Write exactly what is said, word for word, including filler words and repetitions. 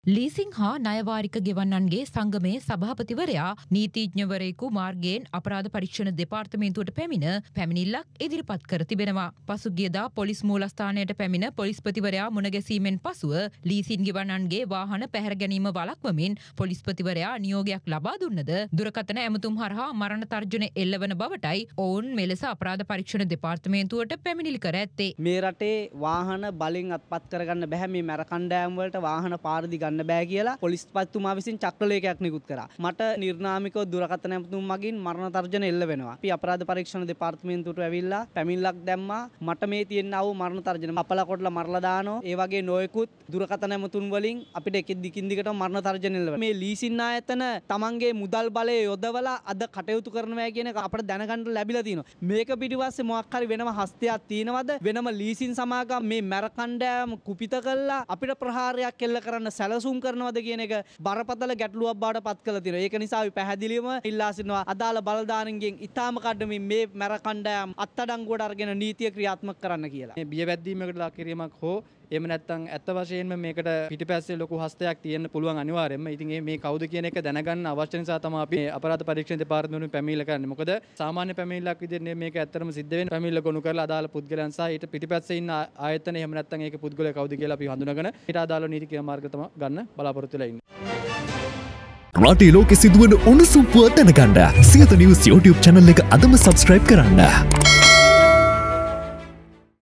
Leasing හා ණයවාරික ගෙවන්නන්ගේ සංගමේ සභාපතිවරයා නීතිඥවරයෙකු මාර්ගයෙන් අපරාධ පරීක්ෂණ දෙපාර්තමේන්තුවට පැමිණ පැමිණිල්ලක් ඉදිරිපත් කර තිබෙනවා. පසුගියදා පොලිස් මූලස්ථානයට පැමිණ පොලිස්පතිවරයා මුණගැසීමෙන් පසුව ලීසින් ගෙවන්නන්ගේ වාහන පැහැර ගැනීම වළක්වමින් පොලිස්පතිවරයා නියෝගයක් ලබා දුන්නද දුරකථන ඇමතුම් හරහා මරණ තර්ජන එල්ලවන බවටයි ඔවුන් මෙලෙස අපරාධ පරීක්ෂණ දෙපාර්තමේන්තුවට පැමිණිලි කර ඇත්තේ. මේ රටේ වාහන බලෙන් අත්පත් කරගන්න බැහැ. මේ මැර කණ්ඩායම් වලට වාහන පාරදි ගන්න බෑ කියලා පොලිස්පතිතුමා විසින් චක්‍රලේඛයක් නිකුත් කරා. මට නිර්නාමිකව දුරකථන ඇමතුම් මගින් මරණ තර්ජන එල්ල වෙනවා. අපි අපරාධ පරීක්ෂණ දෙපාර්තමේන්තුවට ඇවිල්ලා පැමිණිල්ලක් දැම්මා. මට මේ තියෙනා වූ මරණ තර්ජන අපල කොටලා මරලා දානවා. ඒ වගේ නොයෙකුත් දුරකථන ඇමතුම් වලින් අපිට එක දිගින් දිගට මරණ තර්ජන එල්ල වෙනවා. මේ ලීසින් ආයතන තමන්ගේ මුදල් බලය යොදවලා අද කටයුතු කරනවා කියන එක අපිට දැනගන්න ලැබිලා තියෙනවා. මේක පිටිපස්සේ මොකක් හරි වෙනම හස්තයක් තියෙනවද? වෙනම ලීසින් සමාගම් මේ මැර කණ්ඩායම කුපිත කළා අපිට ප්‍රහාරයක් එල්ල කරන්න සැලසුම් කරනවද කියන එක බරපතල ගැටලුවක් බවට පත් කරලා තියෙනවා. ඒක නිසා අපි පැහැදිලිවම ඉල්ලා සිටිනවා අදාළ බලධාරීන්ගෙන් ඉතාම කඩමින් මේ මැර කණ්ඩායම් අත්අඩංගුවට අරගෙන නීතිය ක්‍රියාත්මක කරන්න කියලා. මේ බියවැද්දීමකට ලක් කිරීමක් හෝ එහෙම නැත්නම් ඇත්ත වශයෙන්ම මේකට පිටිපස්සේ ලොකු හස්තයක් තියෙන්න පුළුවන් අනිවාර්යයෙන්ම. ඉතින් මේ කවුද කියන එක දැනගන්න අවශ්‍ය නිසා තමයි අපි අපරාධ පරීක්ෂණ දෙපාර්තමේන්තුවෙන් පැමිණිල්ල කරන්නේ. මොකද සාමාන්‍ය පැමිණිල්ලක් විදිහට මේක ඇත්තටම සිද්ධ වෙන්නේ පැමිණිල්ල ගොනු කරලා අදාළ පුද්ගලයන් සහ ඊට පිටිපස්සේ ඉන්න ආයතන එහෙම නැත්නම් ඒක පුද්ගලයා කවුද කියලා අපි හඳුනාගෙන ඊට අදාළ නීති ක්‍රියාමාර්ග තමයි ගන්න බලාපොරොත්තු වෙලා ඉන්නේ. රටේ ලෝකෙ සිදුවන උණුසුම් පුවත් දැනගන්න සියත නිවුස් YouTube channel එක අදම subscribe කරන්න.